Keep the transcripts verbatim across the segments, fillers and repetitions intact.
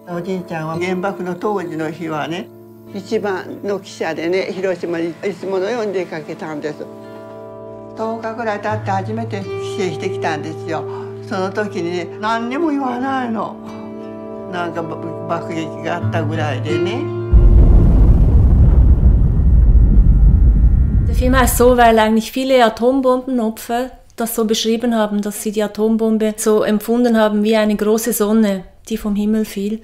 おじいちゃんは原爆の当時の日はね、一番の汽車でね、広島にいつものように出かけたんです。とおかぐらい経って初めて帰省してきたんですよ。その時にね、何にも言わないの。なんか爆撃があったぐらいでね。 Der Film heißt so, weil eigentlich viele Atombombenopfer das so beschrieben haben, dass sie die Atombombe so empfunden haben wie eine große Sonne, die vom Himmel fiel.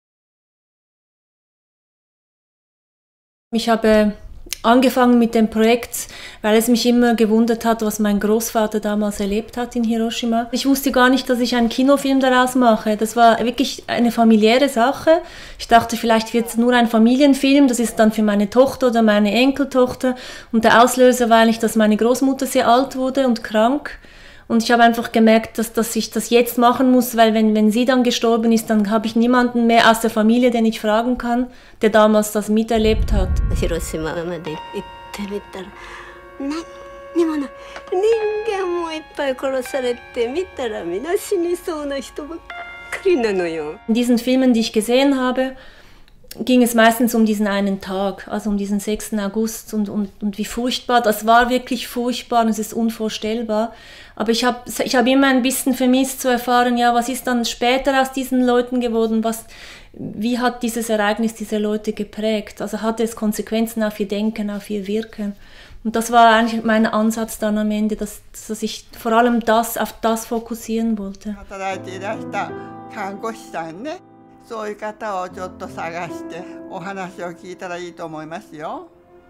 Ich habe angefangen mit dem Projekt, weil es mich immer gewundert hat, was mein Großvater damals erlebt hat in Hiroshima. Ich wusste gar nicht, dass ich einen Kinofilm daraus mache. Das war wirklich eine familiäre Sache. Ich dachte, vielleicht wird es nur ein Familienfilm, das ist dann für meine Tochter oder meine Enkeltochter. Und der Auslöser war eigentlich, dass meine Großmutter sehr alt wurde und krank. Und ich habe einfach gemerkt, dass, dass ich das jetzt machen muss, weil wenn, wenn sie dann gestorben ist, dann habe ich niemanden mehr aus der Familie, den ich fragen kann, der damals das miterlebt hat. Hiroshimaまで行ってみたら、何にもない。人間もいっぱい殺されて、見たら皆死にそうな人ばっかりなのよ。 In diesen Filmen, die ich gesehen habe, ging es meistens um diesen einen Tag, also um diesen sechsten August und, und, und wie furchtbar, das war wirklich furchtbar und es ist unvorstellbar. Aber ich habe ich hab immer ein bisschen vermisst zu erfahren, ja, was ist dann später aus diesen Leuten geworden, was, wie hat dieses Ereignis diese Leute geprägt, also hatte es Konsequenzen auf ihr Denken, auf ihr Wirken. Und das war eigentlich mein Ansatz dann am Ende, dass, dass ich vor allem das, auf das fokussieren wollte. そういう方をちょっと探してお話を聞いたらいいと思いますよ。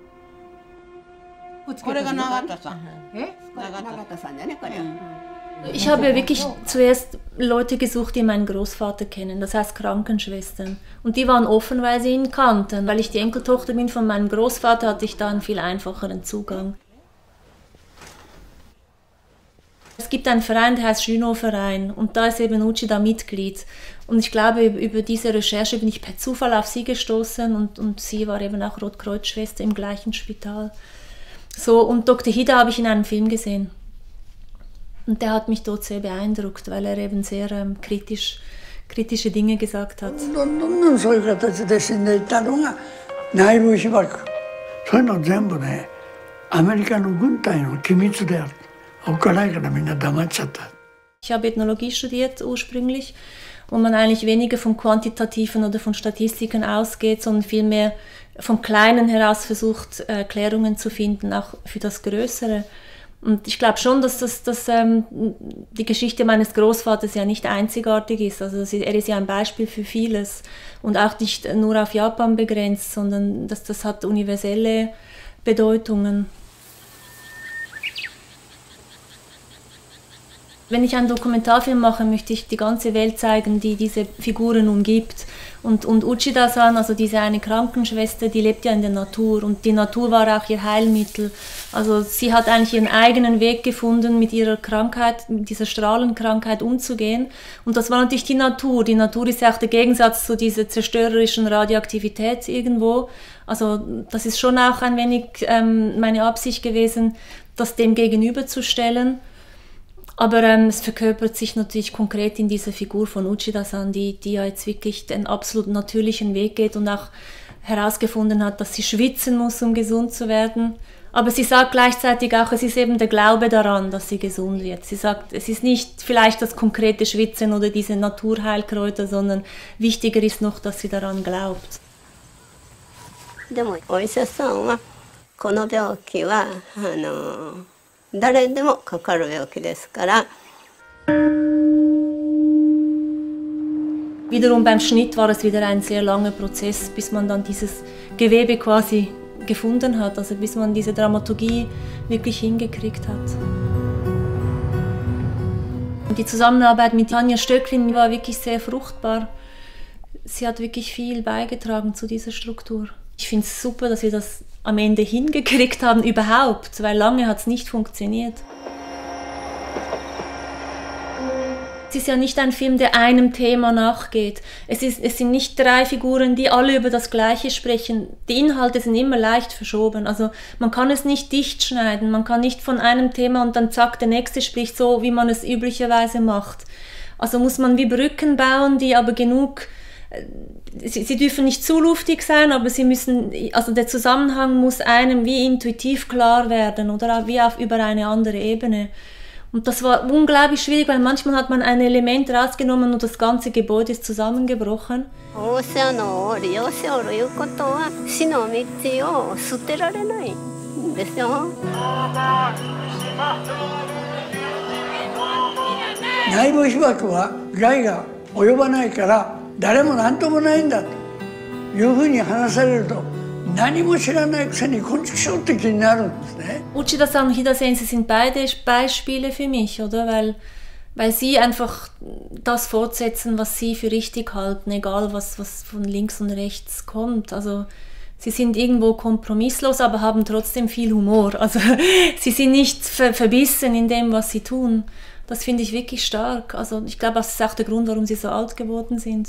これが永田さん。え？永田さんだね、これ。 Ich habe wirklich zuerst Leute gesucht, die meinen Großvater kennen, das heißt Krankenschwestern. Und die waren offen, weil sie ihn kannten. Weil ich die Enkeltochter bin von meinem Großvater, hatte ich da einen viel einfacheren Zugang. Es gibt einen Verein, der heißt Juno-Verein und da ist eben Uchida Mitglied. Und ich glaube, über diese Recherche bin ich per Zufall auf sie gestoßen und, und sie war eben auch Rotkreuzschwester im gleichen Spital. So, und Doktor Hida habe ich in einem Film gesehen. Und der hat mich dort sehr beeindruckt, weil er eben sehr ähm, kritisch, kritische Dinge gesagt hat. どんどんどんそういう形で死んでいったのが内部被爆。そういうの全部ね、アメリカの軍隊の機密である。 Ich habe Ethnologie studiert ursprünglich, wo man eigentlich weniger von quantitativen oder von Statistiken ausgeht, sondern vielmehr vom Kleinen heraus versucht, Erklärungen zu finden, auch für das Größere. Und ich glaube schon, dass, das, dass ähm, die Geschichte meines Großvaters ja nicht einzigartig ist. Also er ist ja ein Beispiel für vieles und auch nicht nur auf Japan begrenzt, sondern dass das hat universelle Bedeutungen. Wenn ich einen Dokumentarfilm mache, möchte ich die ganze Welt zeigen, die diese Figuren umgibt. Und, und Uchida-san, also diese eine Krankenschwester, die lebt ja in der Natur und die Natur war auch ihr Heilmittel. Also sie hat eigentlich ihren eigenen Weg gefunden, mit ihrer Krankheit, mit dieser Strahlenkrankheit umzugehen. Und das war natürlich die Natur. Die Natur ist ja auch der Gegensatz zu dieser zerstörerischen Radioaktivität irgendwo. Also das ist schon auch ein wenig ähm, meine Absicht gewesen, das dem gegenüberzustellen. Aber ähm, es verkörpert sich natürlich konkret in dieser Figur von Uchida-san, die, die ja jetzt wirklich den absolut natürlichen Weg geht und auch herausgefunden hat, dass sie schwitzen muss, um gesund zu werden. Aber sie sagt gleichzeitig auch, es ist eben der Glaube daran, dass sie gesund wird. Sie sagt, es ist nicht vielleicht das konkrete Schwitzen oder diese Naturheilkräuter, sondern wichtiger ist noch, dass sie daran glaubt. でもお医者さんはこの病気はあの誰でもかかる病気ですから。 Wiederum beim Schnitt war es wieder ein sehr langer Prozess, bis man dann dieses Gewebe quasi gefunden hat, also bis man diese Dramaturgie wirklich hingekriegt hat. Und die Zusammenarbeit mit Tanja Stöcklin war wirklich sehr fruchtbar. Sie hat wirklich viel beigetragen zu dieser Struktur. Ich finde es super, dass wir das am Ende hingekriegt haben, überhaupt, weil lange hat es nicht funktioniert. Es ist ja nicht ein Film, der einem Thema nachgeht. Es, ist, es sind nicht drei Figuren, die alle über das Gleiche sprechen. Die Inhalte sind immer leicht verschoben. Also man kann es nicht dicht schneiden. Man kann nicht von einem Thema und dann zack, der nächste spricht so, wie man es üblicherweise macht. Also muss man wie Brücken bauen, die aber genug Sie, sie dürfen nicht zu luftig sein, aber sie müssen, also der Zusammenhang muss einem wie intuitiv klar werden oder auch wie auf über eine andere Ebene. Und das war unglaublich schwierig, weil manchmal hat man ein Element rausgenommen und das ganze Gebäude ist zusammengebrochen. Uchida-san und Hida-sen, sie sind beide Beispiele für mich, oder? Weil, weil sie einfach das fortsetzen, was sie für richtig halten, egal was, was von links und rechts kommt. Also sie sind irgendwo kompromisslos, aber haben trotzdem viel Humor. Also sie sind nicht ver- verbissen in dem, was sie tun. Das finde ich wirklich stark. Also ich glaube, das ist auch der Grund, warum sie so alt geworden sind.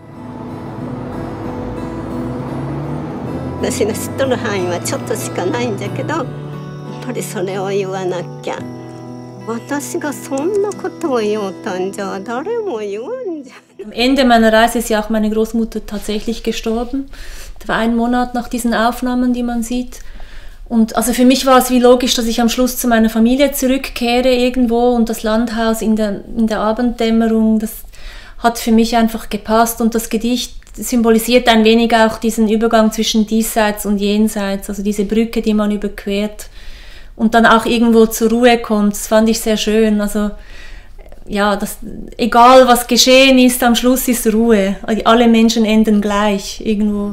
私の知っとる範囲はちょっとしかないんだけど、やっぱりそれを言わなきゃ。私がそんなことを言おうたんじゃ誰も言わんじゃ。 Am Ende meiner Reise ist ja auch meine Großmutter tatsächlich gestorben. Das war ein Monat nach diesen Aufnahmen, die man sieht. Und also für mich war es wie logisch, dass ich am Schluss zu meiner Familie zurückkehre irgendwo und das Landhaus in der, in der Abenddämmerung, das hat für mich einfach gepasst und das Gedicht symbolisiert ein wenig auch diesen Übergang zwischen diesseits und jenseits, also diese Brücke, die man überquert und dann auch irgendwo zur Ruhe kommt. Das fand ich sehr schön. Also ja, das, egal was geschehen ist, am Schluss ist Ruhe. Alle Menschen enden gleich irgendwo.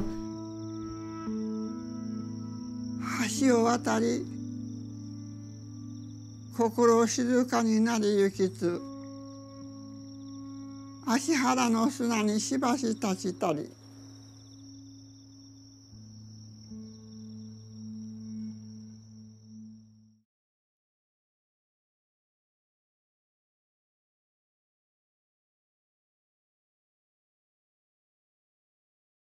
橋を渡り心静かになり行きつ足原の砂にしばし立ちたり